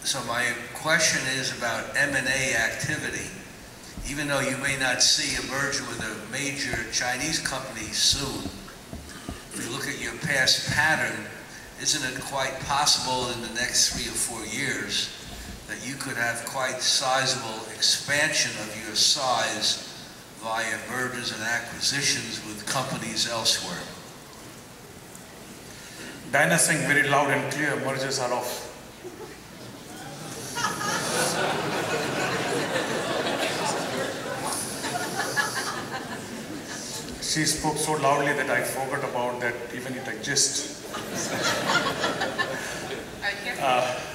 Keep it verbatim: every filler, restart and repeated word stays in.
so my question is about M and A activity. Even though you may not see a merger with a major Chinese company soon, if you look at your past pattern, isn't it quite possible in the next three or four years that you could have quite sizable expansion of your size via mergers and acquisitions with companies elsewhere? Diana saying very loud and clear, mergers are off. She spoke so loudly that I forgot about that even it exists. Uh,